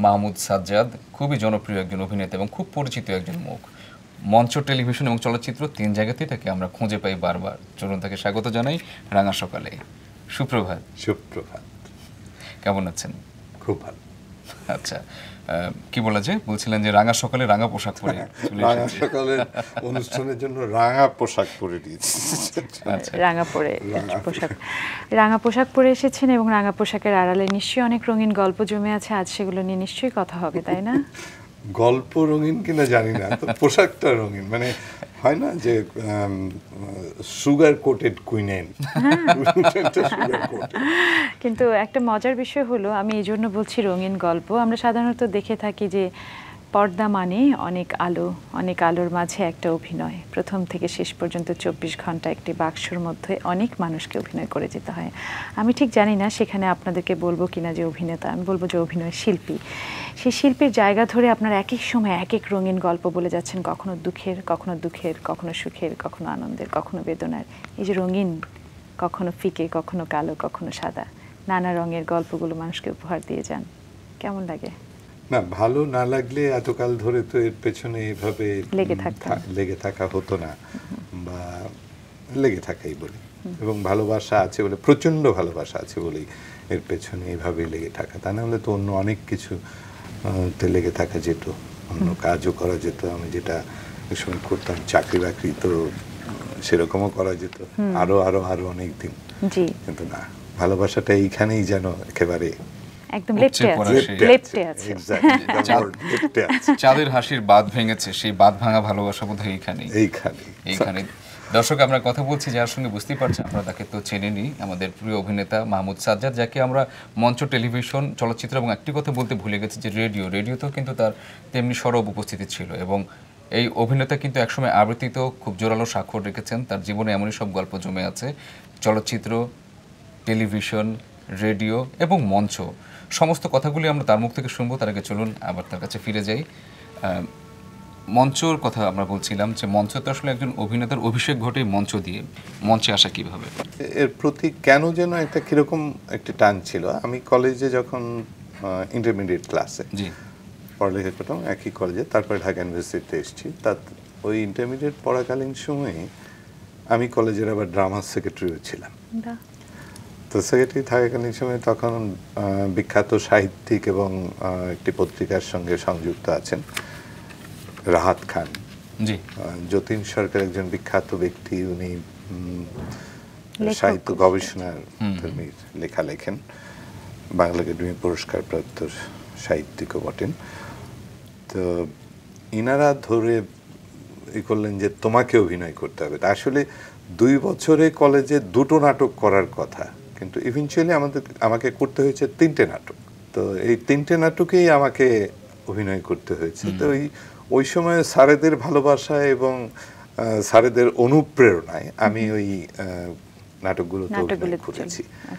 মাহমুদ সাজ্জাদ খুবই জনপ্রিয় একজন অভিনেতা এবং খুব পরিচিত একজন মুখ। মঞ্চ, টেলিভিশন এবং চলচ্চিত্র তিন জায়গাতেই তাকে আমরা খুঁজে পাই বারবার। চলুন তাকে স্বাগত জানাই রাঙা সকালে। সুপ্রভাত। সুপ্রভাত। কেমন আছেন? খুব ভালো। আচ্ছা, কি বলা যায়, বলছিলেন যে রাঙা সকালে রাঙা পোশাক পরে রাঙা সকালের অনুষ্ঠানের জন্য রাঙা পোশাক পরে দিয়েছি। রাঙা পোশাক পরে এসেছেন এবং রাঙা পোশাকের আড়ালে নিশ্চয়ই অনেক রঙিন গল্প জমে আছে। আজ সেগুলো নিয়ে নিশ্চয়ই কথা হবে, তাই না? গল্প রঙিন কিনা জানি না, তো পোশাকটা রঙিন। মানে হয় না যে সুগার কোটেড কুইনেন, কিন্তু একটা মজার বিষয় হলো, আমি এই জন্য বলছি রঙিন গল্প, আমরা সাধারণত দেখে থাকি যে পর্দা মানে অনেক আলো, অনেক আলোর মাঝে একটা অভিনয়, প্রথম থেকে শেষ পর্যন্ত 24 ঘন্টা একটি বাক্সর মধ্যে অনেক মানুষকে অভিনয় করে যেতে হয়। আমি ঠিক জানি না সেখানে আপনাদেরকে বলবো কিনা যে অভিনেতা, আমি বলবো যে অভিনয় শিল্পী। সেই শিল্পীর জায়গা ধরে আপনার এক এক সময় এক এক রঙিন গল্প বলে যাচ্ছেন, কখনো দুঃখের, কখনো সুখের, কখনো আনন্দের, কখনো বেদনার। এই যে রঙিন, কখনো ফিকে, কখনো কালো, কখনো সাদা, নানা রঙের গল্পগুলো মানুষকে উপহার দিয়ে যান। কেমন লাগে? না, ভালো না লাগলে এতকাল ধরে তো এর পেছনে এভাবে লেগে থাকা হতো না, বা লেগে থাকাই বলি। এবং ভালোবাসা আছে বলে, প্রচন্ড ভালোবাসা আছে বলেই এর পেছনে এভাবে লেগে থাকা। তা না হলে তো অন্য অনেক কিছু তে লেগে থাকা যেত, অন্য কাজও করা যেত। আমি যেটা ওই সময় করতাম, চাকরি বাকরি তো সেরকমও করা যেত, আরো আরো আরো অনেক দিন। কিন্তু না, ভালোবাসাটা এইখানেই যেন একেবারে একদম লেপ্টে আছে। চাঁদের হাসির বাঁধ ভেঙেছে, সেই বাঁধ ভাঙা ভালোবাসা বোধহয় এইখানে। দর্শক, আমরা কথা বলছি যার সঙ্গে, বুঝতেই পারছেন আপনারা তাকে তো চেনেনি, আমাদের প্রিয় অভিনেতা মাহমুদ সাজ্জাদ, যাকে আমরা মঞ্চ, টেলিভিশন, চলচ্চিত্র এবং একটি কথা বলতে ভুলে গেছি যে রেডিওতেও কিন্তু তার তেমনি সরব উপস্থিতি ছিল। এবং এই অভিনেতা কিন্তু একসময় আবৃত্তিতেও খুব জোরালো স্বাক্ষর রেখেছেন। তার জীবনে এমনই সব গল্প জমে আছে, চলচ্চিত্র, টেলিভিশন, রেডিও এবং মঞ্চ, সমস্ত কথাগুলি আমরা তার মুখ থেকে শুনবো। তার আগে চলুন আবার তার কাছে ফিরে যাই। মঞ্চর কথা আমরা বলছিলাম যে মঞ্চ তো আসলে একজন অভিনেতার অভিষেক ঘটে মঞ্চ দিয়ে। মঞ্চে আসা কিভাবে, এর প্রতি কেন যেন একটা কিরকম একটা টান ছিল। আমি কলেজে যখন ইন্টারমিডিয়েট ক্লাসে পড়ালেখা করতাম একই কলেজে, তারপরে ঢাকা ইউনিভার্সিটিতে এসেছি। তার ওই ইন্টারমিডিয়েট পড়াকালীন সময়ে আমি কলেজের আবার ড্রামা সেক্রেটারিও ছিলাম। তো সেক্রেটারি থাকাকালীন সময় তখন বিখ্যাত সাহিত্যিক এবং একটি পত্রিকার সঙ্গে সংযুক্ত আছেন রাহাত খান, যতীন সরকার একজন বিখ্যাত ব্যক্তি। উনি সাহিত্য গবেষণার লেখা লেখেন, বাংলা একাডেমি পুরস্কার প্রাপ্ত সাহিত্যিকও বটেন। তো ইনারা ধরে করলেন যে তোমাকে অভিনয় করতে হবে। তা আসলে 2 বছরে কলেজে 2টো নাটক করার কথা, কিন্তু ইভেনচুয়ালি আমাকে করতে হয়েছে 3টে নাটক। তো এই 3টে নাটকেই আমাকে অভিনয় করতে হয়েছে। তো ওই সময় স্যারেদের ভালোবাসা এবং স্যারেদের অনুপ্রেরণায় আমি ওই নাটকগুলোতে অভিনয় করেছি।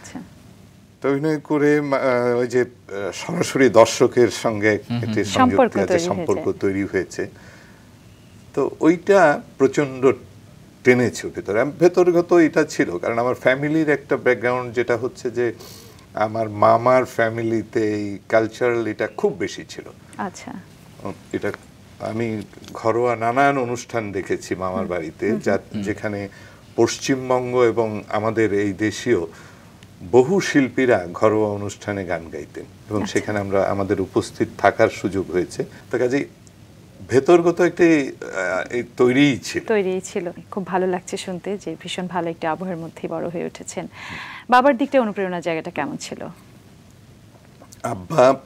তো অভিনয় করে ওই যে সরাসরি দর্শকের সঙ্গে একটি সম্পর্ক তৈরি হয়েছে। তো ওইটা প্রচন্ড টেনেছে ভেতরে। ভেতরগত এটা ছিল, কারণ আমার ফ্যামিলির একটা ব্যাকগ্রাউন্ড যেটা হচ্ছে যে আমার মামার ফ্যামিলিতে এই কালচারাল এটা খুব বেশি ছিল। আচ্ছা, এটা আমি ঘরোয়া নানান অনুষ্ঠান দেখেছি মামার বাড়িতে, যেখানে পশ্চিমবঙ্গ এবং আমাদের এই দেশীয় বহু শিল্পীরা ঘরোয়া অনুষ্ঠানে গান গাইতেন এবং সেখানে আমাদের উপস্থিত থাকার সুযোগ হয়েছে। তো কাজেই ভেতরগত একটি তৈরিই ছিল। খুব ভালো লাগছে শুনতে যে ভীষণ ভালো একটি আবহের মধ্যে বড় হয়ে উঠেছেন। বাবার দিকটা অনুপ্রেরণার জায়গাটা কেমন ছিল? আব্বা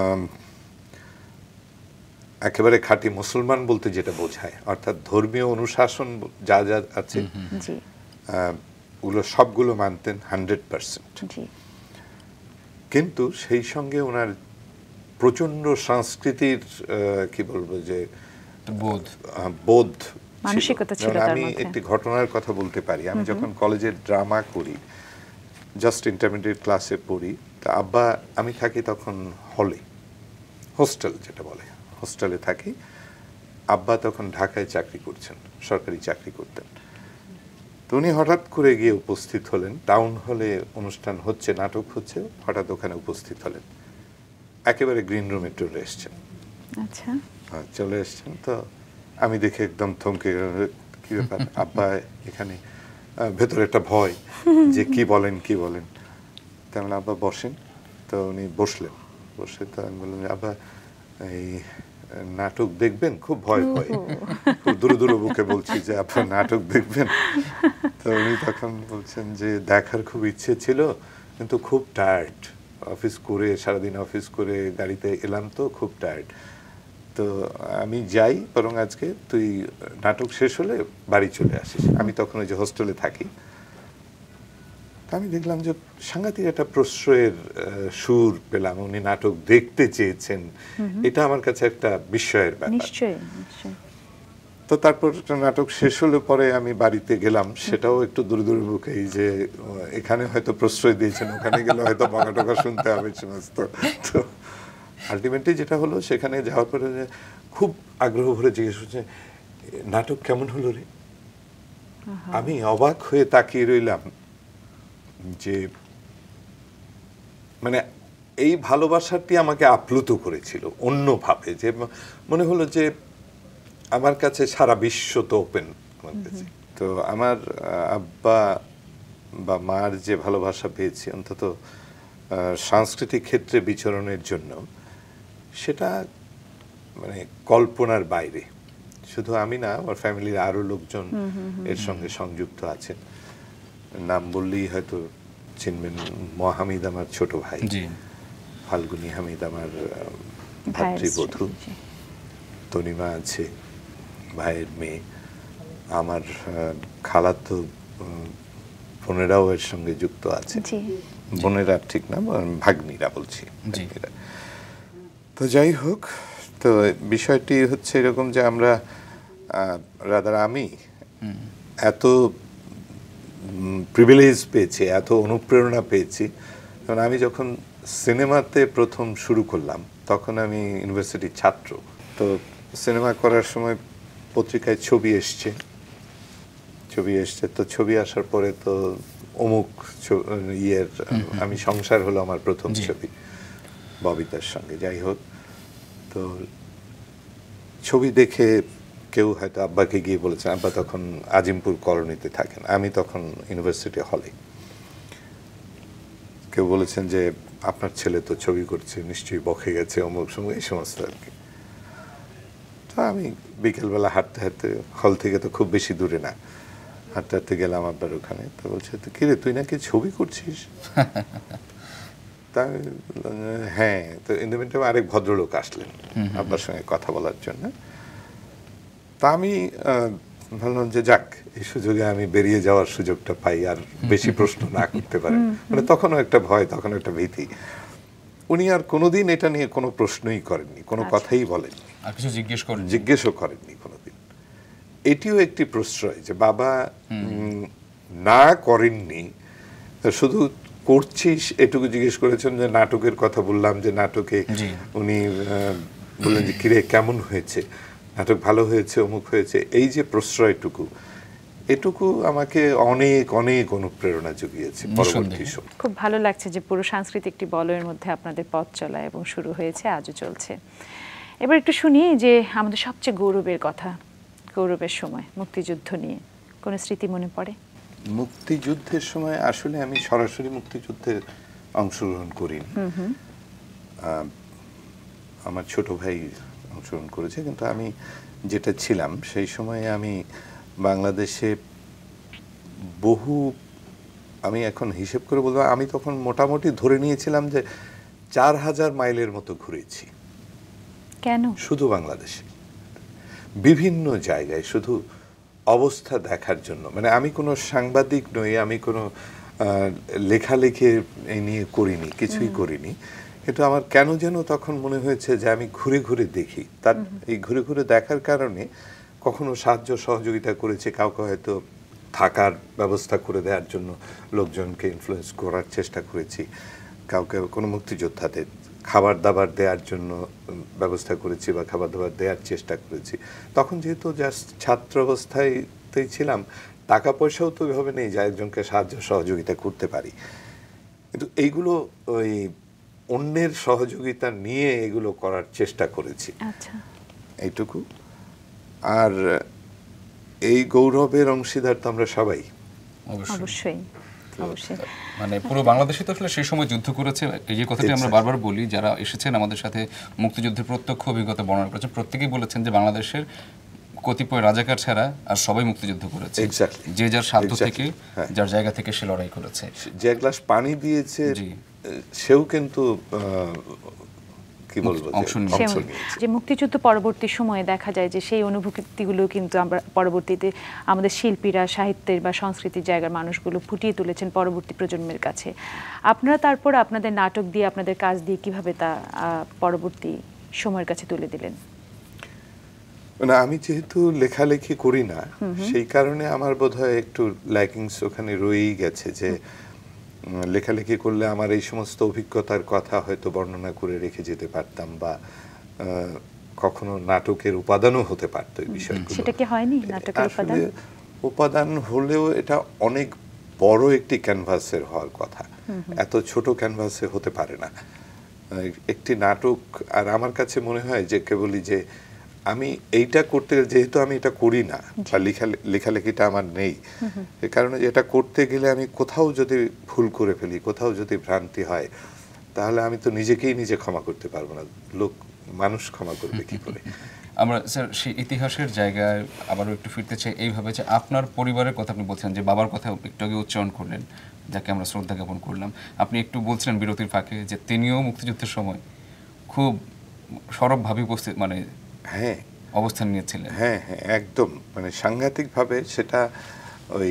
একেবারে খাঁটি মুসলমান বলতে যেটা বোঝায়, অর্থাৎ ধর্মীয় অনুশাসন যা যা আছে ওগুলো সবগুলো মানতেন 100%। কিন্তু সেই সঙ্গে ওনার প্রচন্ড সংস্কৃতির কি বলবো যে বোধ ছিল। আমি একটি ঘটনার কথা বলতে পারি। আমি যখন কলেজে ড্রামা করি, জাস্ট ইন্টারমিডিয়েট ক্লাসে পড়ি, তা আব্বা, আমি থাকি তখন হলে, হোস্টেল যেটা বলে, হোস্টেলে থাকি। আব্বা তখন ঢাকায় চাকরি করছেন, সরকারি চাকরি করতেন। তো উনি হঠাৎ করে গিয়ে উপস্থিত হলেন, টাউন হলে অনুষ্ঠান হচ্ছে, নাটক হচ্ছে, হঠাৎ ওখানে উপস্থিত হলেন। একেবারে গ্রিন রুমে চলে এসছেন। আচ্ছা, চলে এসছেন তো আমি দেখে একদম থমকে গেলাম, কি ব্যাপার আব্বা এখানে? ভেতরে একটা ভয় যে কি বলেন কি বলেন। তেমন আব্বা বসেন, তো উনি বসলেন। বসে তো আমি বললাম আব্বা এই নাটক দেখবেন? খুব ভয় ভয়, খুব দূরে দূরে বুকে বলছি যে আব্বা নাটক দেখবেন। তো উনি তখন বলছেন যে দেখার খুব ইচ্ছে ছিল, কিন্তু খুব টায়ার্ড, অফিস করে সারাদিন অফিস করে গাড়িতে এলাম তো খুব টায়ার্ড, তো আমি যাই বরং আজকে তুই নাটক শেষ হলে বাড়ি চলে আসিস। আমি তখন ওই যে হোস্টেলে থাকি। আমি দেখলাম যে সাংঘাতিক একটা প্রশ্রয়ের সুর পেলাম, উনি নাটক দেখতে চেয়েছেন, এটা আমার কাছে একটা বিস্ময়ের ব্যাপার। নিশ্চয়ই নিশ্চয়ই। তো তারপর নাটক শেষ হলে পরে আমি বাড়িতে গেলাম, সেটাও একটু দূরে দূরে বুকে, এই যে এখানে হয়তো প্রশ্রয় দিয়েছেন, ওখানে গেলে হয়তো বকা টকা শুনতে হবে সমস্ত। তো আলটিমেটলি যেটা হলো, সেখানে যাওয়ার পরে খুব আগ্রহ ভরে জিজ্ঞেস করছে নাটক কেমন হলো রে? আমি অবাক হয়ে তাকিয়ে রইলাম যে মানে এই ভালোবাসাটি আমাকে আপ্লুত করেছিল অন্যভাবে, যে মনে হলো যে আমার কাছে সারা বিশ্ব তো ওপেন আমার কাছে। তো আমার আব্বা বা মার যে ভালোবাসা পেয়েছি অন্তত সাংস্কৃতিক ক্ষেত্রে বিচরণের জন্য, সেটা মানে কল্পনার বাইরে। শুধু আমি না, আমার ফ্যামিলির আরো লোকজন এর সঙ্গে সংযুক্ত আছেন। নাম বললেই হয়তো চিনবেন, মহামিদ আমার ছোট ভাই, ফাল্গুনী হামিদ আমার ভাতৃবধূ, তনিমা আছে ভাইয়ের মেয়ে, আমার খালাতো বোনেরাও এর সঙ্গে যুক্ত আছে। বোনেরা ঠিক না, ভাগ্নিরা বলছি। তো যাই হোক, তো বিষয়টি হচ্ছে এরকম যে আমরা রাদার আমি এত প্রিভিলেজ পেয়েছি, এত অনুপ্রেরণা পেয়েছি। কারণ আমি যখন সিনেমাতে প্রথম শুরু করলাম তখন আমি ইউনিভার্সিটির ছাত্র। তো সিনেমা করার সময় পত্রিকায় ছবি এসছে, তো ছবি আসার পরে তো অমুক ইয়ের আমি সংসার হলো আমার প্রথম ছবি ববিতার সঙ্গে। যাই হোক, তো ছবি দেখে কেউ হয়তো আব্বাকে গিয়ে বলেছেন, আব্বা তখন আজিমপুর কলোনিতে থাকেন, আমি তখন ইউনিভার্সিটি হলে, কেউ বলেছেন যে আপনার ছেলে তো ছবি করছে, নিশ্চয়ই বকে গেছে অমুক সময়, এই সমস্ত আর কি। তো আমি বিকেলবেলা হাঁটতে হাঁটতে, হল থেকে তো খুব বেশি দূরে না, হাঁটতে হাঁটতে গেলাম আব্বার ওখানে। তো বলছে তো কিরে তুই নাকি ছবি করছিস? তাই হ্যাঁ। তো ইন দ্য মিনটাইম আরেক ভদ্রলোক আসলেন আব্বার সঙ্গে কথা বলার জন্য। তা আমি ভাবলাম যে যাক, এই সুযোগে আমি বেরিয়ে যাওয়ার সুযোগটা পাই, আর বেশি প্রশ্ন না করতে পারেন। মানে তখনও একটা ভয়, তখনও একটা ভীতি। উনি আর কোনোদিন এটা নিয়ে কোনো প্রশ্নই করেননি, কোনো কথাই বলেননি, আর কিছু জিজ্ঞেসও করেননি কোনোদিন। এটিও একটি প্রশ্রয় যে বাবা না করেননি, শুধু করছিস এটুকু জিজ্ঞেস করেছেন। যে নাটকের কথা বললাম, যে নাটকে উনি বললেন যে কিরে কেমন হয়েছে, নাটক ভালো হয়েছে, অমুক হয়েছে, এই যে প্রশ্রয়টুকু, এটুকু আমাকে অনেক অনেক অনুপ্রেরণা জুগিয়েছে পরবর্তী সময়। খুব ভালো লাগছে যে পুরো সাংস্কৃতিক একটি বলয়ের মধ্যে আপনাদের পথ চলা এবং শুরু হয়েছে, আজও চলছে। এবার একটু শুনি যে আমাদের সবচেয়ে গৌরবের কথা, গৌরবের সময় মুক্তিযুদ্ধ নিয়ে কোনো স্মৃতি মনে পড়ে? মুক্তিযুদ্ধের সময় আসলে আমি সরাসরি মুক্তিযুদ্ধে অংশগ্রহণ করিনি, আমার ছোট ভাই অংশগ্রহণ করেছে। কিন্তু আমি যেটা ছিলাম সেই সময়ে, আমি বাংলাদেশে আমি এখন হিসেব করে বলবো, আমি তখন মোটামুটি ধরে নিয়েছিলাম যে 4000 মাইলের মতো ঘুরেছি। কেন? শুধু বাংলাদেশে বিভিন্ন জায়গায়, শুধু অবস্থা দেখার জন্য। মানে আমি কোনো সাংবাদিক নই, আমি কোনো লেখালেখি এই নিয়ে করিনি, কিছুই করিনি। কিন্তু আমার কেন যেন তখন মনে হয়েছে যে আমি ঘুরে ঘুরে দেখি। তার এই ঘুরে ঘুরে দেখার কারণে কখনো সাহায্য সহযোগিতা করেছে, কাউকে হয়তো থাকার ব্যবস্থা করে দেওয়ার জন্য লোকজনকে ইনফ্লুয়েন্স করার চেষ্টা করেছি, কাউকে কোনো মুক্তিযোদ্ধাদের খাবার দাবার দেওয়ার জন্য ব্যবস্থা করেছি বা খাবার দাবার দেওয়ার চেষ্টা করেছি। তখন যেহেতু জাস্ট ছাত্র অবস্থায়তেই ছিলাম, টাকা পয়সাও তো ওইভাবে নেই যে একজনকে সাহায্য সহযোগিতা করতে পারি। কিন্তু এইগুলো ওই অন্যের সহযোগিতা নিয়ে এগুলো করার চেষ্টা করেছি, আচ্ছা, এইটুকু। আর এই গৌরবের অংশীদার তো আমরা সবাই। অবশ্যই অবশ্যই। মানে পুরো বাংলাদেশে তো আসলে সেই সময় যুদ্ধ করেছে, এই যে কথাটি আমরা বারবার বলি, যারা এসেছেন আমাদের সাথে মুক্তিযুদ্ধের প্রত্যক্ষ অভিজ্ঞতা বর্ণনা করেছেন, প্রত্যেকেই বলেছেন যে বাংলাদেশের কতিপয় রাজাকার ছাড়া আর সবাই মুক্তিযুদ্ধ করেছে, যে যার সাধ্য থেকে যার জায়গা থেকে সে লড়াই করেছে। যে গ্লাস পানি দিয়েছে সেও কিন্তু কি বলবো যে মুক্তিযুদ্ধ পরবর্তী সময়ে দেখা যায় যে সেই অনুভূতিগুলো কিন্তু আমরা পরবর্তীতে আমাদের শিল্পীরা, সাহিত্যের বা সংস্কৃতির জায়গার মানুষগুলো ফুটিয়ে তুলেছেন পরবর্তী প্রজন্মের কাছে। আপনারা তারপর আপনাদের নাটক দিয়ে, আপনাদের কাজ দিয়ে কিভাবে তা পরবর্তী সময়ের কাছে তুলে দিলেন? না, আমি যেহেতু লেখালেখি করি না, সেই কারণে আমার বোধহয় একটু ল্যাকিংস ওখানে রয়েই গেছে, যে লেখালেখি করলে আমার এই সমস্ত অভিজ্ঞতার কথা হয়তো বর্ণনা করে রেখে যেতে পারতাম, বা কখনো নাটকের উপাদানও হতে পারত এই বিষয়গুলো। সেটা কি হয়নি নাটকের উপাদান? উপাদান হলেও এটা অনেক বড় একটি ক্যানভাসের হওয়ার কথা, এত ছোট ক্যানভাসে হতে পারে না একটি নাটক। আর আমার কাছে মনে হয় যে কেবলই যে আমি এইটা করতে, যেহেতু আমি এটা করি না বা লেখালেখিটা আমার নেই, এ কারণে এটা করতে গেলে আমি কোথাও যদি ভুল করে ফেলি, কোথাও যদি ভ্রান্তি হয়, তাহলে আমি তো নিজেকেই নিজে ক্ষমা করতে পারবো না, মানুষ ক্ষমা করবে কি করে? আমরা স্যার সেই ইতিহাসের জায়গায় আবারও একটু ফিরতে চাই, এইভাবে যে আপনার পরিবারের কথা আপনি বলছেন, যে বাবার কথা একটু আগে উচ্চারণ করলেন, যাকে আমরা শ্রদ্ধা জ্ঞাপন করলাম। আপনি একটু বলছিলেন বিরতির ফাঁকে যে তিনিও মুক্তিযুদ্ধের সময় খুব সরবভাবে উপস্থিত, মানে অবস্থান নিয়েছিলেন। হ্যাঁ হ্যাঁ, একদম, মানে সাংঘাতিকভাবে। সেটা ওই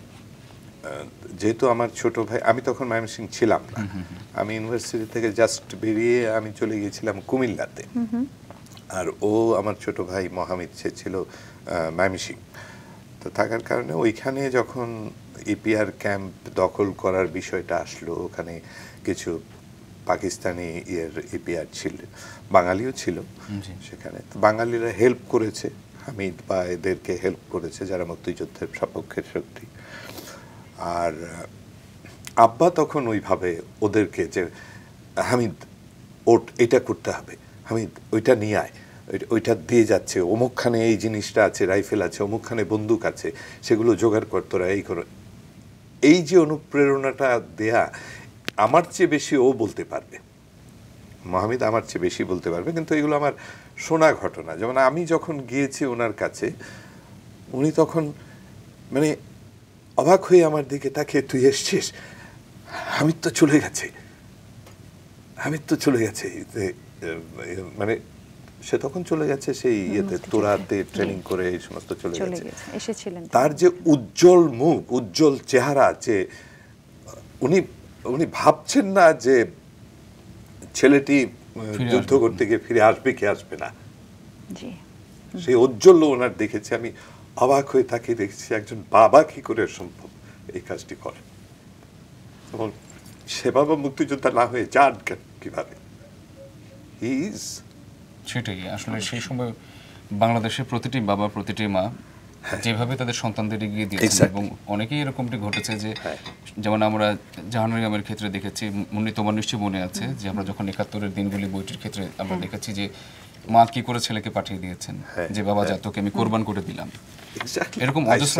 যেহেতু আমার ছোট ভাই, আমি তখন ময়মনসিংহ ছিলাম না, আমি ইউনিভার্সিটি থেকে জাস্ট বেরিয়ে আমি চলে গিয়েছিলাম কুমিল্লাতে, আর ও আমার ছোট ভাই মহামিদ, সে ছিল ময়মনসিংহ। তো থাকার কারণে ওইখানে যখন ইপিআর ক্যাম্প দখল করার বিষয়টা আসলো, ওখানে কিছু পাকিস্তানি ইপিআর ছিল, বাঙালিও ছিল সেখানে। বাঙালিরা হেল্প করেছে, হামিদ বা এদেরকে হেল্প করেছে, যারা মুক্তিযুদ্ধের সপক্ষের শক্তি। আর আব্বা তখন ওইভাবে ওদেরকে, যে হামিদ ওট এটা করতে হবে, হামিদ ওইটা নিয়ে আয়, ওইটা দিয়ে যাচ্ছে, অমুকখানে এই জিনিসটা আছে, রাইফেল আছে, অমুকখানে বন্দুক আছে, সেগুলো জোগাড় কর, তোরা এই করো। এই যে অনুপ্রেরণাটা দেয়া, আমার চেয়ে বেশি ও বলতে পারবে, মহামিদ আমার চেয়ে বেশি বলতে পারবে, কিন্তু এগুলো আমার শোনা ঘটনা। যেমন আমি যখন গিয়েছি ওনার কাছে, উনি তখন মানে অবাক হয়ে আমার দিকে তাকিয়ে, তুই এসছিস? হামিদ তো চলে গেছে, হামিদ তো চলে গেছে, মানে সে তখন চলে গেছে সেই ইয়েতে, তোরাতে ট্রেনিং করে এই সমস্ত চলে গেছে। তার যে উজ্জ্বল মুখ, উজ্জ্বল চেহারা, যে উনি ভাবছেন না যে ছেলেটি যুদ্ধ করতে গিয়ে ফিরে আসবে কি আসবে না, সেই উজ্জ্বল ওনার দেখেছি আমি, অবাক হয়ে তাকিয়ে দেখছি, একজন বাবা কি করে সম্ভব এই কাজটি করে, এবং সে বাবা মুক্তিযোদ্ধা না হয়ে যান কিভাবে? সেটাই আসলে সেই সময় বাংলাদেশের প্রতিটি বাবা, প্রতিটি মা যেভাবে তাদের সন্তানদের এগিয়ে দিয়েছেন, এবং অনেকেই এরকমটি ঘটেছে, যে যেমন আমরা জাহানুরিয়ামের ক্ষেত্রে দেখেছি, মুন্নি তোমার নিশ্চয়ই মনে আছে, যে আমরা যখন ৭১-এর দিনগুলি বইটির ক্ষেত্রে আমরা দেখেছি যে মা কি করে ছেলেকে পাঠিয়ে দিয়েছেন, যে বাবা যা তোকে আমি কোরবান করে দিলাম, এরকম অজস্র।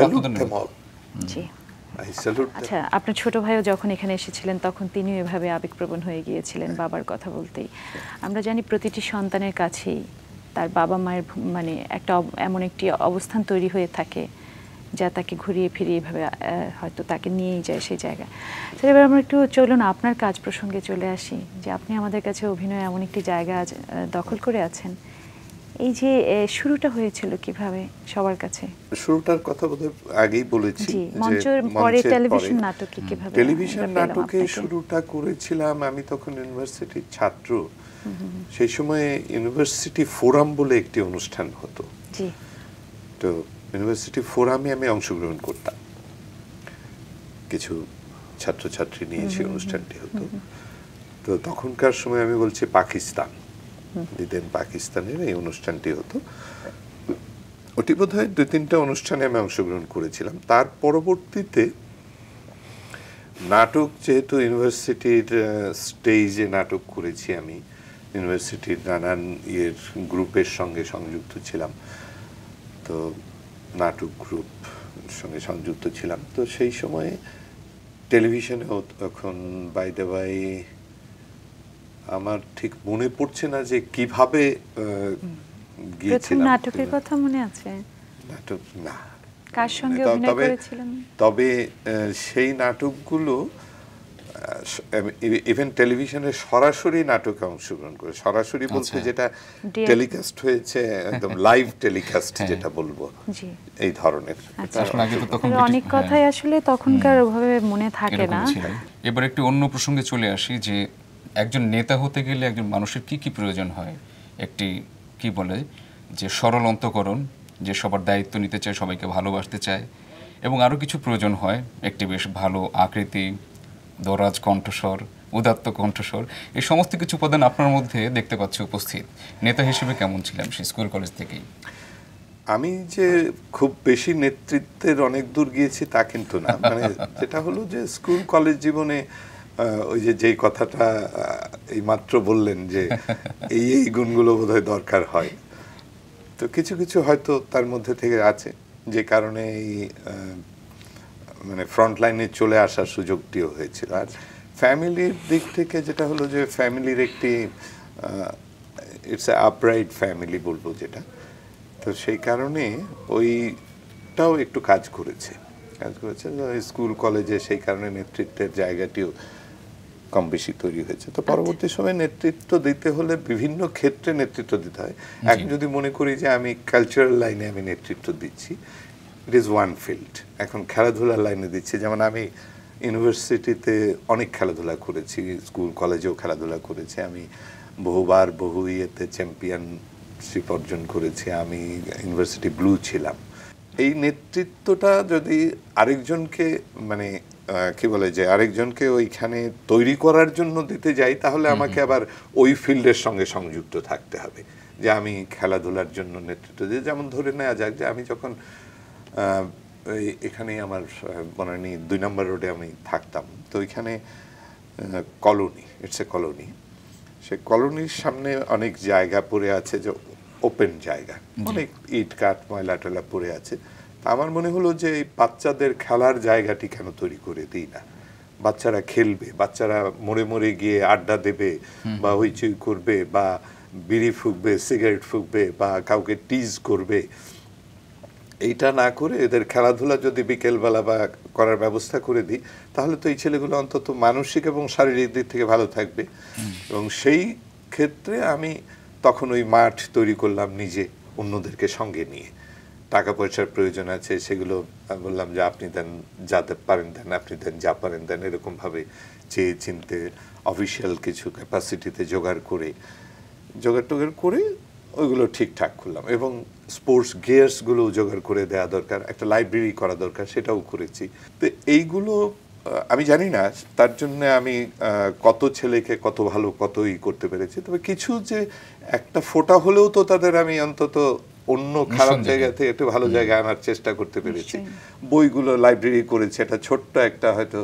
আচ্ছা, আপনার ছোট ভাইও যখন এখানে এসেছিলেন তখন তিনিও এভাবে আবেগপ্রবণ হয়ে গিয়েছিলেন বাবার কথা বলতেই। আমরা জানি প্রতিটি সন্তানের কাছেই তার বাবা মায়ের মানে একটা এমন একটি অবস্থান তৈরি হয়ে থাকে যা তাকে ঘুরিয়ে ফিরিয়ে এভাবে হয়তো তাকে নিয়েই যায় সেই জায়গায়। তো এবার আমরা একটু চলুন আপনার কাজ প্রসঙ্গে চলে আসি, যে আপনি আমাদের কাছে অভিনয় এমন একটি জায়গা দখল করে আছেন। এই যে শুরুটা হয়েছিল কিভাবে সবার কাছে? শুরুটার কথা বোধহয় আগেই বলেছি, মঞ্চের পরে টেলিভিশন নাটকে কিভাবে? টেলিভিশন নাটকে শুরুটা করেছিলাম আমি তখন ইউনিভার্সিটির ছাত্র। সেই সময় ইউনিভার্সিটি ফোরাম বলে একটি অনুষ্ঠান হতো, তো ইউনিভার্সিটি ফোরামে আমি অংশগ্রহণ করতাম, কিছু ছাত্রছাত্রী নিয়ে সেই অনুষ্ঠানটি হতো। তো তখনকার সময় আমি বলছি পাকিস্তান, দিদেন পাকিস্তানের এই অনুষ্ঠানটি হতো। ওটি বোধ হয় ২-৩টা অনুষ্ঠানে আমি অংশগ্রহণ করেছিলাম। তার পরবর্তীতে নাটক যেহেতু ইউনিভার্সিটির স্টেজে নাটক করেছি, আমি ইউনিভার্সিটির নানান গ্রুপের সঙ্গে সংযুক্ত ছিলাম, তো নাটক গ্রুপ সঙ্গে সংযুক্ত ছিলাম। তো সেই সময়ে টেলিভিশনেও তখন বাই দ্য বাই আমার ঠিক মনে পড়ছে না যে কিভাবে গিয়েছিলাম। নাটকের কথা মনে আছে? নাটক না, কার সঙ্গে অভিনয় করেছিলেন? তবে সেই নাটকগুলো ইভেন টেলিভিশনে সরাসরি নাটকে অংশগ্রহণ করে, সরাসরি বলতে যেটা টেলিকাস্ট হয়েছে একদম লাইভ টেলিকাস্ট যেটা বলবো, এই ধরনের। অনেক কথাই আসলে তখনকার ওভাবে মনে থাকে না। এবার একটু অন্য প্রসঙ্গে চলে আসি যে একজন নেতা হতে গেলে একজন মানুষের কি কি প্রয়োজন হয়? একটি কি বলে যে সরল অন্তঃকরণ, যে সবার দায়িত্ব নিতে চায়, সবাইকে ভালোবাসতে চায়, এবং আরও কিছু প্রয়োজন হয়, একটি বেশ ভালো আকৃতি, দরাজ কণ্ঠস্বর, উদাত্ত কণ্ঠস্বর, এই সমস্ত কিছু উপাদান আপনার মধ্যে দেখতে পাচ্ছি উপস্থিত। নেতা হিসেবে কেমন ছিলেন সেই স্কুল কলেজ থেকেই? আমি যে খুব বেশি নেতৃত্বের অনেক দূর গিয়েছি তা কিন্তু না, মানে যেটা হলো যে স্কুল কলেজ জীবনে ওই যেই কথাটা এই মাত্র বললেন যে এই গুণগুলো বোধহয় দরকার হয়, তো কিছু কিছু হয়তো তার মধ্যে থেকে আছে, যে কারণে মানে ফ্রন্ট লাইনে চলে আসার সুযোগটিও হয়েছিল। আর ফ্যামিলির দিক থেকে যেটা হলো যে ফ্যামিলির একটি ইটস এ আপরাইট ফ্যামিলি বলবো যেটা, তো সেই কারণে ওইটাও একটু কাজ করেছে স্কুল কলেজে, সেই কারণে নেতৃত্বের জায়গাটিও কম বেশি তৈরি হয়েছে। তো পরবর্তী সময়ে নেতৃত্ব দিতে হলে বিভিন্ন ক্ষেত্রে নেতৃত্ব দিতে হয়। এখন যদি মনে করি যে আমি কালচারাল লাইনে আমি নেতৃত্ব দিচ্ছি, ইট ইজ ওয়ান ফিল্ড। এখন খেলাধুলার লাইনে দিচ্ছি, যেমন আমি ইউনিভার্সিটিতে অনেক খেলাধুলা করেছি, স্কুল কলেজেও খেলাধুলা করেছি, আমি বহুবার বহু চ্যাম্পিয়নশিপ অর্জন করেছি, আমি ইউনিভার্সিটি ব্লু ছিলাম। এই নেতৃত্বটা যদি আরেকজনকে মানে কি বলে যে আরেকজনকে ওইখানে তৈরি করার জন্য দিতে যাই, তাহলে আমাকে আবার ওই ফিল্ডের সঙ্গে সংযুক্ত থাকতে হবে, যে আমি খেলাধুলার জন্য নেতৃত্ব দিই। যেমন ধরে নেওয়া যাক যে আমি যখন এখানেই আমার বনানী 2 নম্বর রোডে আমি থাকতাম, তো ওইখানে কলোনি, ইটস এ কলোনি, সে কলোনির সামনে অনেক জায়গা পড়ে আছে, যে ওপেন জায়গা, অনেক ইট কাঠ ময়লা টয়লা পড়ে আছে। আমার মনে হলো যে এই বাচ্চাদের খেলার জায়গাটি কেন তৈরি করে দিই না, বাচ্চারা খেলবে, বাচ্চারা মোড়ে মোড়ে গিয়ে আড্ডা দেবে বা হইচই করবে বা বিড়ি ফুঁকবে, সিগারেট ফুঁকবে বা কাউকে টিজ করবে, এইটা না করে এদের খেলাধুলা যদি বিকেলবেলা বা করার ব্যবস্থা করে দিই, তাহলে তো এই ছেলেগুলো অন্তত মানসিক এবং শারীরিক দিক থেকে ভালো থাকবে। এবং সেই ক্ষেত্রে আমি তখন ওই মাঠ তৈরি করলাম নিজে, অন্যদেরকে সঙ্গে নিয়ে। টাকা পয়সার প্রয়োজন আছে, সেগুলো বললাম যে আপনি দেন, যাতে পারেন দেন, আপনি দেন, যা পারেন দেন, এরকমভাবে চেয়ে চিনতে অফিসিয়াল কিছু ক্যাপাসিটিতে জোগাড় টোগাড় করে ওইগুলো ঠিকঠাক করলাম। এবং স্পোর্টস গিয়ার্সগুলো জোগাড় করে দেওয়া দরকার, একটা লাইব্রেরি করা দরকার, সেটাও করেছি। তো এইগুলো আমি জানি না তার জন্য আমি কত ছেলেকে কত ভালো কতই করতে পেরেছি, তবে কিছু যে একটা ফোঁটা হলেও তো তাদের আমি অন্তত অন্য খারাপ জায়গা থেকে একটু ভালো জায়গায় আনার চেষ্টা করতে পেরেছি। বইগুলো লাইব্রেরি করেছি, একটা ছোট্ট একটা হয়তো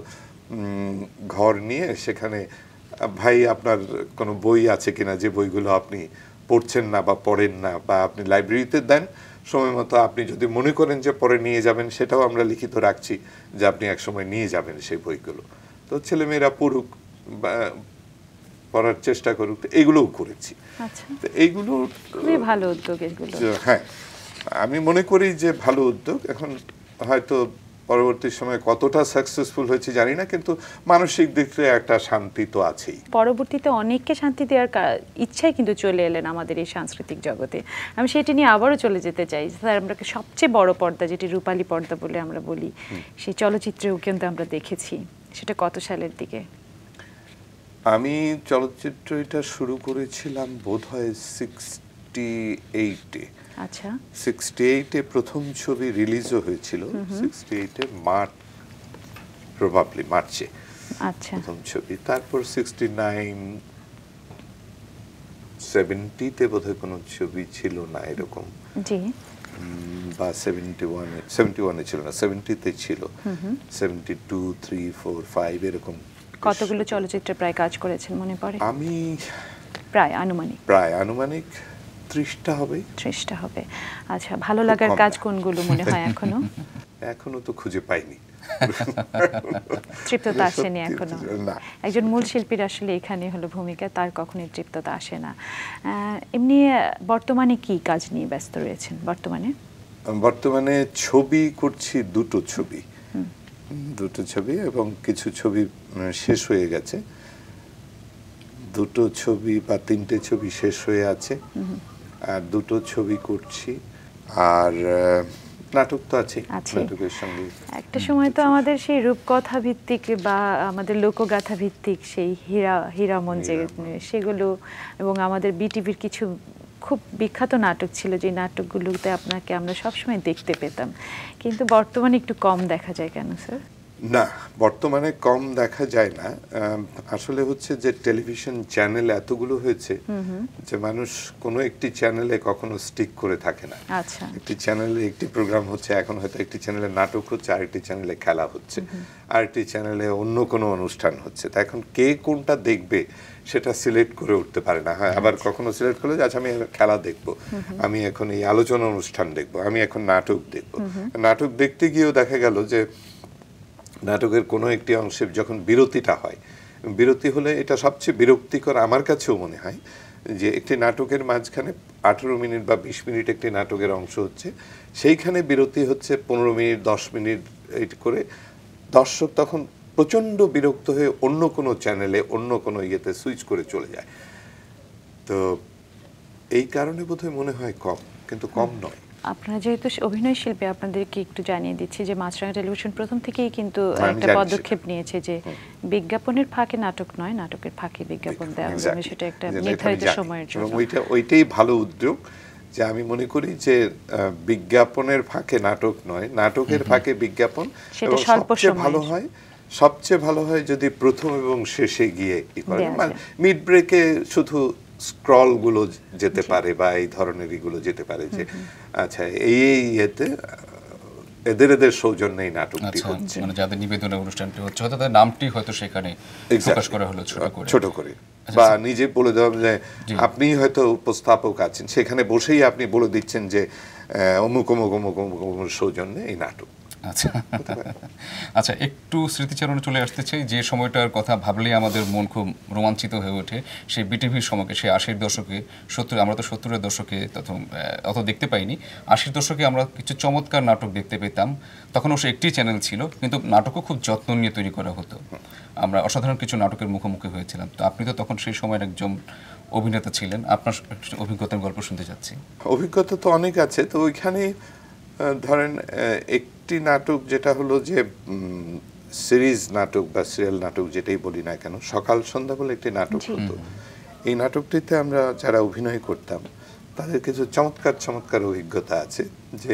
ঘর নিয়ে, সেখানে ভাই আপনার কোনো বই আছে কিনা যে বইগুলো আপনি পড়ছেন না বা পড়েন না, বা আপনি লাইব্রেরিতে দেন, সময় মতো আপনি যদি মনে করেন যে পরে নিয়ে যাবেন, সেটাও আমরা লিখিত রাখছি যে আপনি এক সময় নিয়ে যাবেন সেই বইগুলো। তো ছেলেমেয়েরা পড়ুক বা পড়ার চেষ্টা করুক, এগুলোও করেছি। তো এইগুলো খুবই ভালো উদ্যোগ এগুলো। হ্যাঁ, আমি মনে করি যে ভালো উদ্যোগ। এখন হয়তো পরবর্তী সময়ে কতটা সাকসেসফুল হয়েছে জানি না, কিন্তু মানসিক দিক থেকে একটা শান্তি তো আছেই। পরবর্তীতে অনেককে শান্তি দেওয়ার ইচ্ছায় কিন্তু চলে এলেন আমাদের এই সাংস্কৃতিক জগতে। আমি সেটা নিয়ে আবারও চলে যেতে চাই। স্যার, আমরা সবচেয়ে বড় পর্দা, যেটি রূপালী পর্দা বলে আমরা বলি, সেই চলচ্চিত্রেও কিন্তু আমরা দেখেছি। সেটা কত সালের দিকে? আমি চলচ্চিত্র এটা শুরু করেছিলাম বোধহয় 68-এ। আচ্ছা, 68-এ প্রথম ছবি রিলিজও হয়েছিল, 68-এ মার্চে আচ্ছা প্রথম ছবি। তারপর 69-70-তে বোধহয় কোনো ছবি ছিল না এরকম। জি। বা 71-এ ছিল না, 70-তে ছিল, 72, 3, 4, 5 এরকম। কতগুলো চলচ্চিত্রে প্রায় কাজ করেছেন মনে পড়ে? আমি প্রায় আনুমানিক 30টা হবে। 30টা হবে। আচ্ছা, ভালো লাগার কাজ কোনগুলো মনে হয় এখনো? এখনো তো খুঁজে পাইনি, তৃপ্ততা আসেনি এখনো। না, একজন মূল শিল্পীর আসলে এখানে হলো ভূমিকা, তার কখনোই তৃপ্ততা আসে না। এমনি বর্তমানে কি কাজ নিয়ে ব্যস্ত রয়েছেন বর্তমানে ছবি করছি, দুটো ছবি এবং কিছু ছবি শেষ হয়ে গেছে, দুটো ছবি বা 3টে ছবি শেষ হয়ে আছে, আর দুটো ছবি করছি, আর নাটক তো আছে। নাটকের সঙ্গে একটা সময় তো আমাদের সেই রূপকথা ভিত্তিক বা আমাদের লোকগাথা ভিত্তিক সেই হীরামন যে সেগুলো, এবং আমাদের বিটিভির কিছু খুব বিখ্যাত নাটক ছিল, যে নাটকগুলোতে আপনাকে আমরা সবসময় দেখতে পেতাম, কিন্তু বর্তমানে একটু কম দেখা যায় কেন স্যার? না, বর্তমানে কম দেখা যায় না, আসলে হচ্ছে যে টেলিভিশন চ্যানেল এতগুলো হয়েছে যে মানুষ কোনো একটি চ্যানেলে কখনো স্টিক করে থাকে না। আচ্ছা, একটি চ্যানেলে একটি প্রোগ্রাম হচ্ছে, এখন হয়তো একটি চ্যানেলে নাটক হচ্ছে, আরেকটি চ্যানেলে খেলা হচ্ছে, আরেকটি চ্যানেলে অন্য কোনো অনুষ্ঠান হচ্ছে। তা এখন কে কোনটা দেখবে সেটা সিলেক্ট করে উঠতে পারে না। হয় আবার কখনো সিলেক্ট করলে আচ্ছা আমি খেলা দেখবো, আমি এখন এই আলোচনা অনুষ্ঠান দেখবো, আমি এখন নাটক দেখবো। নাটক দেখতে গিয়েও দেখা গেল যে নাটকের কোনো একটি অংশে যখন বিরতিটা হয়, বিরতি হলে এটা সবচেয়ে বিরক্তিকর আমার কাছেও মনে হয়, যে একটি নাটকের মাঝখানে 18 মিনিট বা 20 মিনিট একটি নাটকের অংশ হচ্ছে, সেইখানে বিরতি হচ্ছে 15 মিনিট 10 মিনিট করে, দর্শক তখন প্রচণ্ড বিরক্ত হয়ে অন্য কোনো চ্যানেলে অন্য কোনো ইয়েতে সুইচ করে চলে যায়। তো এই কারণে বোধহয় মনে হয় কম, কিন্তু কম নয়। আপনারা যেহেতু অভিনয় শিল্পী, আপনাদেরকে একটু জানিয়ে দিচ্ছি যে মাছরাঙা টেলিভিশন প্রথম থেকেই কিন্তু একটা পদক্ষেপ নিয়েছে যে বিজ্ঞাপনের ফাঁকে নাটক নয়, নাটকের ফাঁকে বিজ্ঞাপন দেওয়া হবে, সেটা একটা নির্ধারিত সময়ের জন্য। ওইটাই ভালো উদ্যোগ, যে আমি মনে করি যে বিজ্ঞাপনের ফাঁকে নাটক নয়, নাটকের ফাঁকে বিজ্ঞাপন, এবং সবচেয়ে ভালো হয় যদি প্রথম এবং শেষে গিয়ে কি করে, মানে মিড ব্রেকে শুধু স্ক্রল গুলো যেতে পারে বা এই ধরনের এগুলো যেতে পারে, যে আচ্ছা এই ইয়েতে এদের সৌজন্যে এই নাটকটি হচ্ছে, মানে যাদের নিবেদনের অনুষ্ঠানটি হচ্ছে হয়তো তাদের নামটি হয়তো সেখানে প্রকাশ করা হলো ছোট করে, বা নিজে বলে দেওয়া যে আপনি হয়তো উপস্থাপক আছেন, সেখানে বসেই আপনি বলে দিচ্ছেন যে অমুক অমুক অমুক অমুক অমুক সৌজন্যে এই নাটক। আচ্ছা, একটু স্মৃতিচারণে চলে আসতে চাই, যে সময়টার কথা ভাবলেই আমাদের মন খুব রোমাঞ্চিত হয়ে ওঠে, সেই বিটিভির সময়কে, সেই 80-এর দশকে, আমরা তো 70-এর দশকে অত দেখতে পাইনি, 80-এর দশকে আমরা কিছু চমৎকার নাটক দেখতে পেতাম। তখন অবশ্য একটি চ্যানেল ছিল, কিন্তু নাটকও খুব যত্ন নিয়ে তৈরি করা হতো, আমরা অসাধারণ কিছু নাটকের মুখোমুখি হয়েছিলাম। তো আপনি তো তখন সেই সময়ের একজন অভিনেতা ছিলেন, আপনার অভিজ্ঞতার গল্প শুনতে চাচ্ছি। অভিজ্ঞতা তো অনেক আছে, তো ওইখানে ধরেন একটি নাটক যেটা হলো যে সিরিজ নাটক বা সিরিয়াল নাটক যেটাই বলি না কেন, সকাল সন্ধ্যা বলে একটি নাটক হতো। এই নাটকটিতে আমরা যারা অভিনয় করতাম তাদের কিছু চমৎকার চমৎকার অভিজ্ঞতা আছে, যে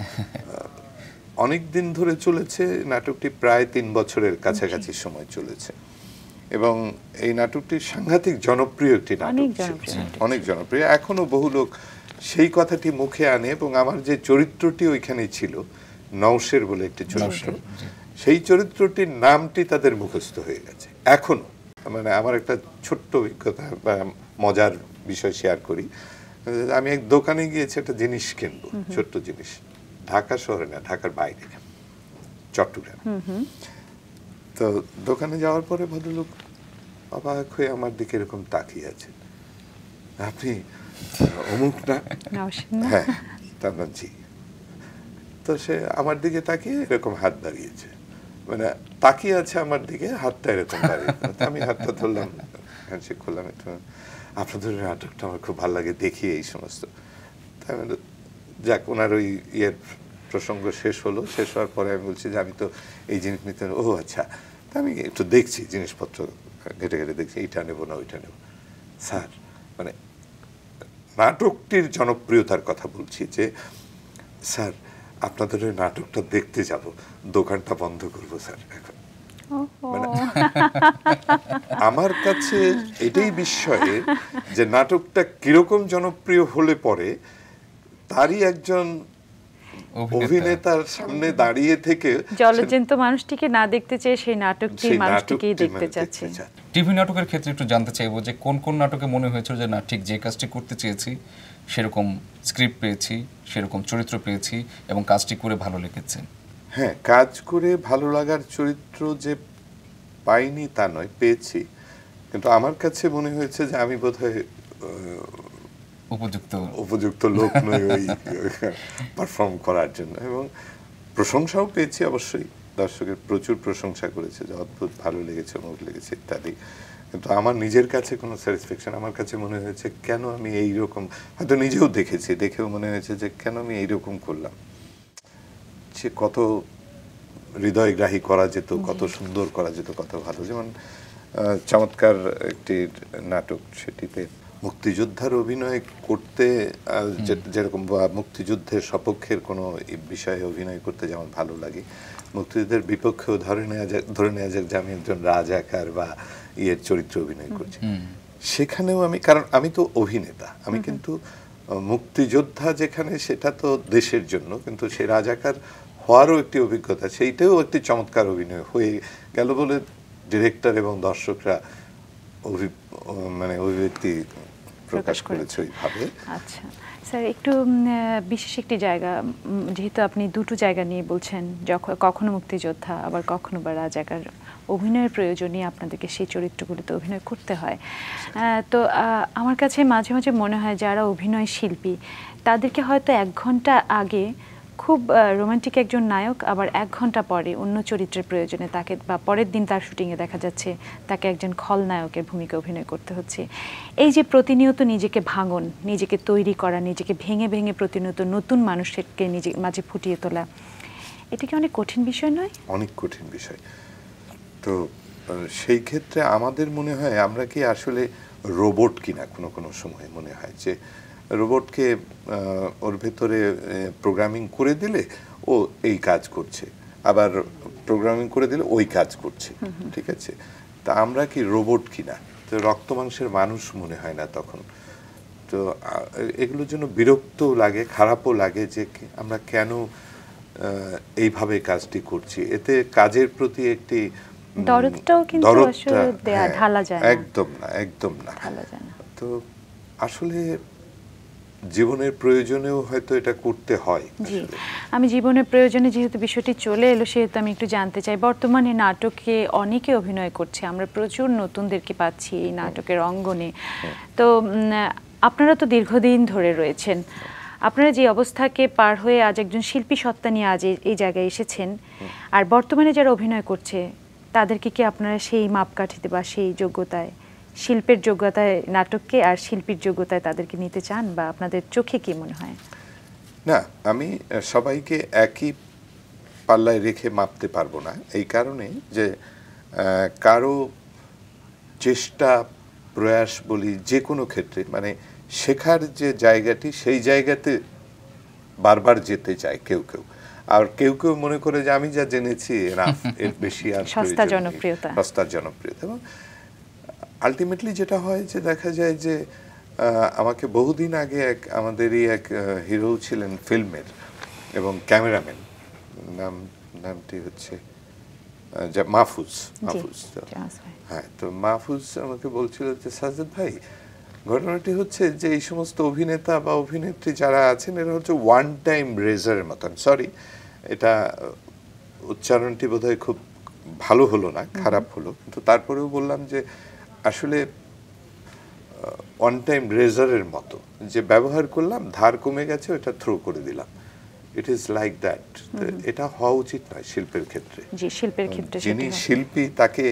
অনেক দিন ধরে চলেছে নাটকটি, প্রায় 3 বছরের কাছাকাছি সময় চলেছে, এবং এই নাটকটি সাংঘাতিক জনপ্রিয় একটি নাটক, অনেক জনপ্রিয়। এখনো বহু লোক সেই কথাটি মুখে আনে, এবং আমার যে চরিত্রটি ওইখানে ছিল, নওশের বলে একটি চরিত্র, সেই চরিত্রটির নামটি তাদের মুখস্থ হয়ে গেছে এখনো। মানে আমার একটা ছোট্ট অভিজ্ঞতা বা মজার বিষয় শেয়ার করি। আমি এক দোকানে গিয়েছি একটা জিনিস কিনবো, ছোট্ট জিনিস, ঢাকা শহরে না, ঢাকার বাইরে, চট্টগ্রাম। তো দোকানে যাওয়ার পরে ভদ্রলোক অবাক হয়ে আমার দিকে এরকম তাকিয়ে আছে, আপনি অমুক না? হ্যাঁ, তারপর জি। তো সে আমার দিকে তাকিয়ে এরকম হাত বাড়িয়েছে, মানে তাকিয়ে আছে আমার দিকে, হাতটা এরকম বাড়িয়ে। আমি হাতটা ধরলাম, হ্যান্ডশেক করলাম, একটু আপনাদের নাটকটা আমার খুব ভালো লাগে, দেখি এই সমস্ত। তাই মানে যাক, ওনার ওই ইয়ের প্রসঙ্গ শেষ হলো। শেষ হওয়ার পরে আমি বলছি যে আমি তো এই জিনিস নিতে, ও আচ্ছা, তা আমি একটু দেখছি জিনিসপত্র, ঘেটে ঘেটে দেখছি, এইটা নেবো না ওইটা নেবো। স্যার, মানে নাটকটির জনপ্রিয়তার কথা বলছি, যে স্যার আপনাদের ওই নাটকটা দেখতে যাব, দোকানটা বন্ধ করবো স্যার এখন। মানে আমার কাছে এটাই বিস্ময়ের যে নাটকটা কিরকম জনপ্রিয় হলে পরে তারই একজন অভিনেতার সামনে দাঁড়িয়ে থেকে জলজ্যান্ত মানুষটিকে না দেখতে চেয়ে সেই নাটকটি মানুষটিকেই দেখতে চাচ্ছে। টিভি নাটকের ক্ষেত্রে একটু জানতে চাইবো যে কোন কোন নাটকে মনে হয়েছে যে না ঠিক যে কাজটি করতে চেয়েছি সেরকম স্ক্রিপ্ট পেয়েছি, সেরকম চরিত্র পেয়েছি এবং কাজটি করে ভালো লেগেছে? হ্যাঁ, কাজ করে ভালো লাগার চরিত্র যে পাইনি তা নয়, পেয়েছি। কিন্তু আমার কাছে মনে হয়েছে যে আমি বোধহয় উপযুক্ত লোক নই ওই পারফর্ম করার জন্য, এবং প্রশংসাও পেয়েছি অবশ্যই। দর্শকের প্রচুর প্রশংসা করেছে যে অদ্ভুত ভালো লেগেছে, অমুক লেগেছে ইত্যাদি। কিন্তু আমার নিজের কাছে কোনো স্যাটিসফ্যাকশন, আমার কাছে মনে হয়েছে কেন আমি এইরকম, হয়তো নিজেও দেখেও মনে হয়েছে যে কেন আমি এইরকম করলাম। সে কত হৃদয়গ্রাহী করা যেত, কত সুন্দর করা যেত, কত ভালো। যেমন চমৎকার একটি নাটক, সেটিতে মুক্তিযোদ্ধার অভিনয় করতে যেরকম, মুক্তিযুদ্ধের সপক্ষের কোনো বিষয়ে অভিনয় করতে যেমন ভালো লাগে, মুক্তিযুদ্ধের বিপক্ষেও ধরে নেওয়া যাক যে আমি একজন রাজাকার বা ইয়ের চরিত্র অভিনয় করছি, সেখানেও আমি, কারণ আমি তো অভিনেতা, আমি কিন্তু মুক্তিযোদ্ধা যেখানে সেটা তো দেশের জন্য, কিন্তু সে রাজাকার হওয়ারও একটি অভিজ্ঞতা, সেইটাও একটি চমৎকার অভিনয় হয়ে গেল বলে ডিরেক্টর এবং দর্শকরা অভিব্যক্তি প্রকাশ করেছে ওইভাবে। আচ্ছা স্যার, একটু বিশেষ একটি জায়গা, যেহেতু আপনি দুটো জায়গা নিয়ে বলছেন, যখন কখনো মুক্তিযোদ্ধা আবার কখনো বা রাজাকার, অভিনয়ের প্রয়োজনে আপনাদেরকে সেই চরিত্রগুলিতে অভিনয় করতে হয়। তো আমার কাছে মাঝে মাঝে মনে হয় যারা অভিনয় শিল্পী তাদেরকে হয়তো 1 ঘন্টা আগে খুব রোমান্টিক একজন নায়ক, আবার 1 ঘন্টা পরে অন্য চরিত্রের প্রয়োজনে তাকে, বা পরের দিন তার শুটিংয়ে দেখা যাচ্ছে তাকে একজন খলনায়কের ভূমিকা অভিনয় করতে হচ্ছে। এই যে প্রতিনিয়ত নিজেকে ভাঙন, নিজেকে তৈরি করা, নিজেকে ভেঙে ভেঙে প্রতিনিয়ত নতুন মানুষকে নিজের মাঝে ফুটিয়ে তোলা, এটা কি অনেক কঠিন বিষয় নয়? অনেক কঠিন বিষয়। তো সেই ক্ষেত্রে আমাদের মনে হয় আমরা কি আসলে রোবট কিনা, কোনো সময় মনে হয় যে রোবটকে ওর ভেতরে প্রোগ্রামিং করে দিলে ও এই কাজ করছে, আবার প্রোগ্রামিং করে দিলে ওই কাজ করছে, ঠিক আছে? তা আমরা কি রোবট কিনা? তো রক্ত মাংসের মানুষ মনে হয় না তখন। তো এগুলোর জন্য বিরক্ত লাগে, খারাপও লাগে যে আমরা কেন এইভাবে কাজটি করছি। এতে কাজের প্রতি একটি দরদটাও কিন্তু আসলে ঢালা যায় না। একদম না। তো আসলে জীবনের প্রয়োজনেও হয়তো এটা করতে হয়। জি, আমি জীবনের প্রয়োজনে যেহেতু বিষয়টি চলে এলো সেহেতু আমি একটু জানতে চাই, বর্তমানে নাটকে অনেকে অভিনয় করছে, আমরা প্রচুর নতুনদেরকে পাচ্ছি এই নাটকের অঙ্গনে। তো আপনারা তো দীর্ঘদিন ধরে রয়েছেন, আপনারা যে অবস্থাকে পার হয়ে আজ একজন শিল্পী সত্তা নিয়ে আজ এই জায়গায় এসেছেন, আর বর্তমানে যারা অভিনয় করছে তাদেরকে কি আপনারা সেই মাপকাঠিতে বা সেই যোগ্যতায়, শিল্পের যোগ্যতায় নাটককে আর শিল্পীর যোগ্যতায় তাদেরকে নিতে চান, বা আপনাদের চোখে কি মনে হয়? না, আমি সবাইকে একই পাল্লায় রেখে মাপতে পারবো না, এই কারণে যে কারো চেষ্টা প্রয়াস বলি যে কোনো ক্ষেত্রে, মানে শেখার যে জায়গাটি সেই জায়গাতে বারবার যেতে চায় কেউ, আর কেউ মনে করে যে আমি যা জেনেছি এর বেশি আর সস্তা জনপ্রিয়তা। এবং আলটিমেটলি যেটা হয় যে দেখা যায় যে আমাকে বহুদিন আগে আমাদেরই এক হিরো ছিলেন ফিল্মের এবং ক্যামেরাম্যান, নামটি হচ্ছে মাহফুজ। হ্যাঁ, তো মাহফুজ আমাকে বলছিল যে সাজ্জাদ ভাই, ঘটনাটি হচ্ছে যে এই সমস্ত অভিনেতা বা অভিনেত্রী যারা আছেন এরা হচ্ছে ওয়ান টাইম রেজারের মতন। সরি, এটা উচ্চারণটি বোধহয় খুব ভালো হলো না, খারাপ হলো, কিন্তু তারপরেও বললাম যে আসলে ওয়ান টাইম রেজারের মতো, যে ব্যবহার করলাম, ধার কমে গেছে, ওটা থ্রো করে দিলাম। It is like that. এটা হওয়া উচিত নয় শিল্পের ক্ষেত্রে। যিনি শিল্পী তাকে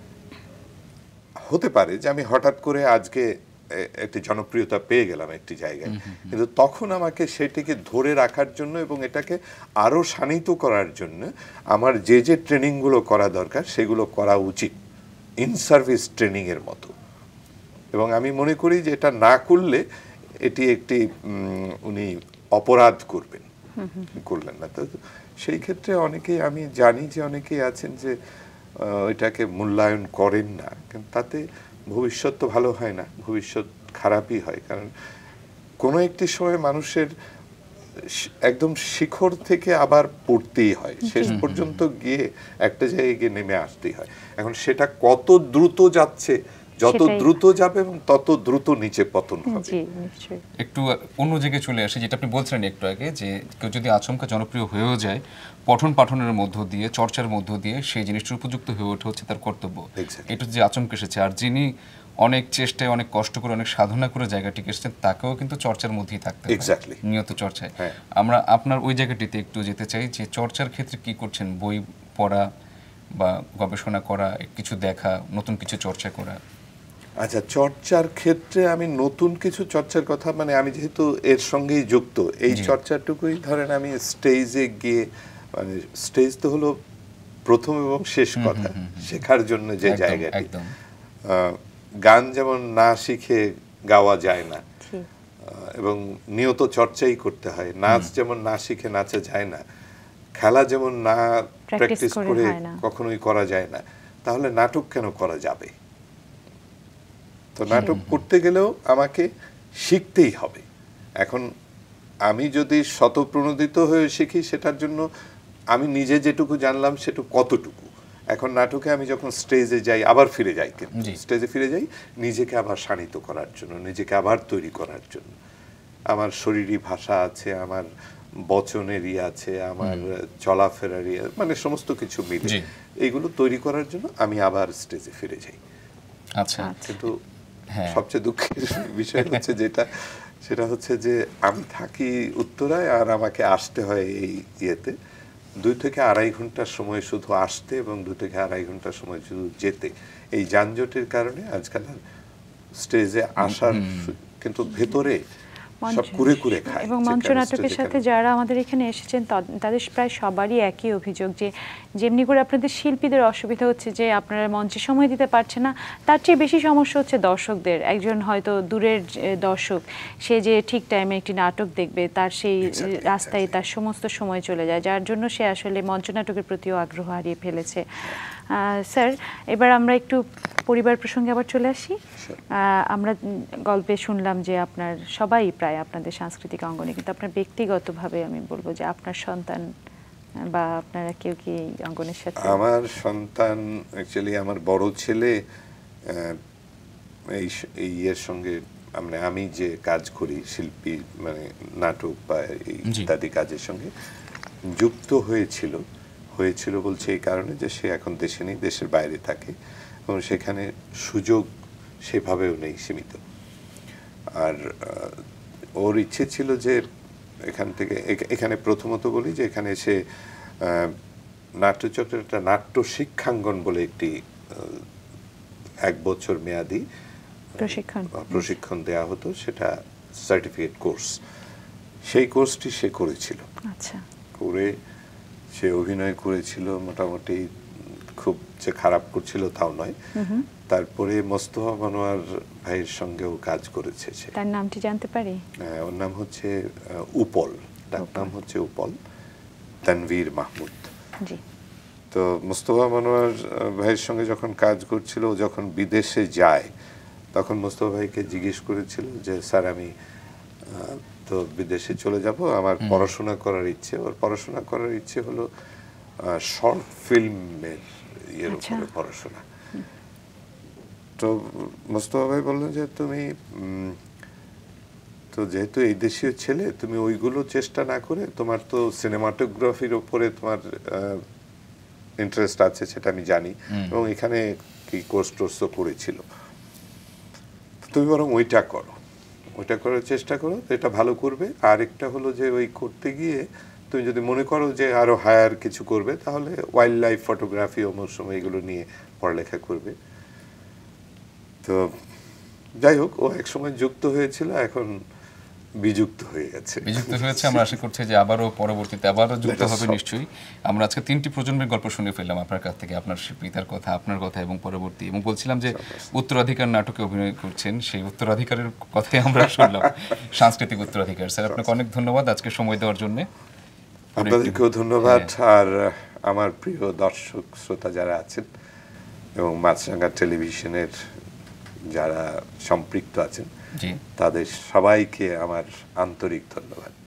হতে পারে যে আমি হঠাৎ করে আজকে একটি জনপ্রিয়তা পেয়ে গেলাম একটি জায়গায়, কিন্তু তখন আমাকে সেটিকে ধরে রাখার জন্য এবং এটাকে আরো শানিত করার জন্য আমার যে ট্রেনিংগুলো করা দরকার সেগুলো করা উচিত, ইন সার্ভিস ট্রেনিং এর মতো। এবং আমি মনে করি যে এটা না করলে এটি একটি উনি অপরাধ করলেন না। তো সেই ক্ষেত্রে অনেকেই, আমি জানি যে অনেকেই আছেন যে এটাকে মূল্যায়ন করেন না, কিন্তু তাতে ভবিষ্যৎ তো ভালো হয় না, ভবিষ্যৎ খারাপই হয়। কারণ কোনো একটি সময় মানুষের একদম শিখর থেকে আবার পড়তেই হয়, শেষ পর্যন্ত গিয়ে একটা জায়গায় গিয়ে নেমে আসতেই হয়। এখন সেটা কত দ্রুত যাচ্ছে, যত দ্রুত যাবে এবং তত দ্রুত নিচে পতন হবে। একটু অন্য জায়গায় চলে আসি, যেটা আপনি বলছিলেন একটু আগে, যে কেউ যদি আচমকা জনপ্রিয় হয়েও যায়, পঠন পাঠনের মধ্য দিয়ে, চর্চার মধ্য দিয়ে সেই জিনিসটার উপযুক্ত হয়ে ওঠা হচ্ছে তার কর্তব্য। এটা যে আচমকা এসেছে, আর যিনি অনেক চেষ্টায়, অনেক কষ্ট করে, অনেক সাধনা করে জায়গাটিকে এসেছেন, তাকেও কিন্তু চর্চার মধ্যেই থাকতে হবে, নিয়ত চর্চায়। আমরা আপনার ওই জায়গাটিতে একটু যেতে চাই, যে চর্চার ক্ষেত্রে কি করছেন? বই পড়া বা গবেষণা করা, কিছু দেখা, নতুন কিছু চর্চা করা? আচ্ছা, চর্চার ক্ষেত্রে আমি নতুন কিছু চর্চার কথা, মানে আমি যেহেতু এর সঙ্গেই যুক্ত, এই চর্চাটুকুই ধরেন আমি স্টেজে গিয়ে, মানে স্টেজ তো হলো প্রথম এবং শেষ কথা, শেখার জন্য যে জায়গাটি। গান যেমন না শিখে গাওয়া যায় না, এবং নিয়ত চর্চাই করতে হয়। নাচ যেমন না শিখে নাচা যায় না, খেলা যেমন না প্র্যাকটিস করে কখনোই করা যায় না, তাহলে নাটক কেন করা যাবে? তো নাটক করতে গেলেও আমাকে শিখতেই হবে। এখন আমি যদি শতপ্রণোদিত হয়ে শিখি, সেটার জন্য আমি নিজে যেটুকু জানলাম সেটুকু কতটুকু। এখন নাটকে আমি যখন স্টেজে যাই, আবার ফিরে যাই, কিন্তু স্টেজে ফিরে যাই নিজেকে আবার শানিত করার জন্য, নিজেকে আবার তৈরি করার জন্য। আমার শরীরী ভাষা আছে, আমার বচনের আছে, আমার চলাফেরার মানে সমস্ত কিছু মিলে এইগুলো তৈরি করার জন্য আমি আবার স্টেজে ফিরে যাই। আচ্ছা, কিন্তু সবচেয়ে দুঃখের বিষয় হচ্ছে যেটা, সেটা হচ্ছে যে আমি থাকি উত্তরায়, আর আমাকে আসতে হয় এই ইয়েতে 2 থেকে আড়াই ঘন্টার সময় শুধু আসতে, এবং 2 থেকে আড়াই ঘন্টার সময় শুধু যেতে। এই যানজটের কারণে আজকাল স্টেজে আসার, কিন্তু ভেতরে সব কুরে কুরে খায়। এবং মঞ্চ নাটকের সাথে যারা আমাদের এখানে এসেছেন তাদের প্রায় সবারই একই অভিযোগ, যে যেমনি করে আপনাদের শিল্পীদের অসুবিধা হচ্ছে যে আপনারা মঞ্চে সময় দিতে পারছেন না, তার চেয়ে বেশি সমস্যা হচ্ছে দর্শকদের। একজন হয়তো দূরের দর্শক, সে যে ঠিক টাইমে একটি নাটক দেখবে, তার সেই রাস্তায় তার সমস্ত সময় চলে যায়, যার জন্য সে আসলে মঞ্চ নাটকের প্রতিও আগ্রহ হারিয়ে ফেলেছে। স্যার, এবার আমরা একটু পরিবার প্রসঙ্গে আবার চলে আসি। আমরা গল্পে শুনলাম যে আপনার সবাই প্রায় আপনাদের সাংস্কৃতিক অঙ্গনে, কিন্তু আপনার ব্যক্তিগতভাবে আমি বলবো যে আপনার সন্তান বা আপনারা কেউ কি এই অঙ্গনের সাথে? আমার সন্তান, অ্যাকচুয়ালি আমার বড় ছেলে এই এর সঙ্গে, মানে আমি যে কাজ করি শিল্পী, মানে নাটক বা ইত্যাদি কাজের সঙ্গে যুক্ত হয়েছিল বলছে এই কারণে যে সে এখন দেশে নেই, দেশের বাইরে থাকে, এবং সেখানে সুযোগ সেভাবেও নেই, সীমিত। আর ওর ইচ্ছে ছিল যে এখানে প্রথমত বলি যে এখানে সে নাট্যচক্রের একটা নাট্য শিক্ষাঙ্গন বলে একটি 1 বছর মেয়াদি প্রশিক্ষণ দেয়া হতো, সেটা সার্টিফিকেট কোর্স। সেই কোর্সটি সে করেছিল। আচ্ছা, করে সে অভিনয় করেছিল, মোটামুটি খুব যে খারাপ করছিল তাও নয়। তারপরে মোস্তফা মনোয়ার ভাইয়ের সঙ্গেও কাজ করেছে। তার নামটি জানতে পারি? ওর নাম হচ্ছে উপল, তার নাম হচ্ছে উপল তানভীর মাহমুদ। তো মোস্তফা মনোয়ার ভাইয়ের সঙ্গে যখন কাজ করছিল, যখন বিদেশে যায়, তখন মোস্তফা ভাইকে জিজ্ঞেস করেছিল যে স্যার, আমি তো বিদেশে চলে যাব, আমার পড়াশোনা করার ইচ্ছে। ওর পড়াশোনা করার ইচ্ছে হলো শর্ট ফিল্মের উপরে পড়াশোনা। তো মোস্তফা ভাই বললেন যে তুমি তো যেহেতু এই দেশীয় ছেলে, তুমি ওইগুলো চেষ্টা না করে, তোমার তো সিনেমাটোগ্রাফির উপরে তোমার ইন্টারেস্ট আছে, সেটা আমি জানি, এবং এখানে কি কোর্স টোর্সও করেছিল, তুমি বরং ওইটা করো, ওইটা করার চেষ্টা করো, এটা ভালো করবে। আর একটা হলো যে ওই করতে গিয়ে তুমি যদি মনে করো যে আরো হায়ার কিছু করবে, তাহলে ওয়াইল্ড লাইফ ফটোগ্রাফি, অমর সময় এগুলো নিয়ে পড়ালেখা করবে। তো যাই হোক, ও এক সময় যুক্ত হয়েছিল, এখন বিযুক্ত হয়ে গেছে। আমরা আশা করছি যে আবারও পরবর্তীতে আবারও যুক্ত হবে নিশ্চয়ই। আমরা আজকে 3টি প্রজন্মের গল্প শুনে ফেললাম আপনার কাছ থেকে, আপনার পিতার কথা, আপনার কথা এবং পরবর্তী, এবং বলছিলাম যে উত্তরাধিকার নাটকে অভিনয় করছেন, সেই উত্তরাধিকারের কথাই আমরা শুনলাম, সাংস্কৃতিক উত্তরাধিকার। স্যার, আপনাকে অনেক ধন্যবাদ আজকে সময় দেওয়ার জন্য। আপনাদেরকেও ধন্যবাদ। আর আমার প্রিয় দর্শক শ্রোতা যারা আছেন এবং মাছরাঙা টেলিভিশনের যারা সম্পৃক্ত আছেন, তাদের সবাইকে আমার আন্তরিক ধন্যবাদ।